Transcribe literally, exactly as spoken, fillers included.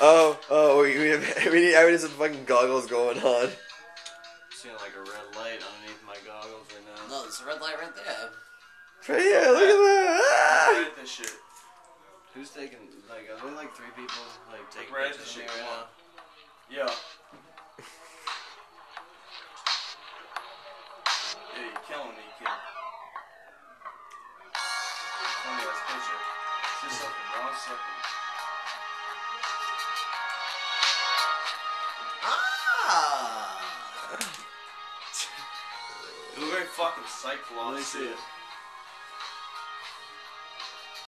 Oh, oh, we, we, have, we need, I need some fucking goggles going on. Seeing like a red light underneath my goggles right now. No, there's a red light right there. Right here, look at that. Ah! Right at this shit. Who's taking, like, are there like three people, like, taking Right at pictures the of me shit, right come now? Yeah. Yeah, you're killing me, kid. Funny ass picture. Is this something wrong? Something. Ah! You look very fucking psyched, Let me Lost. see it.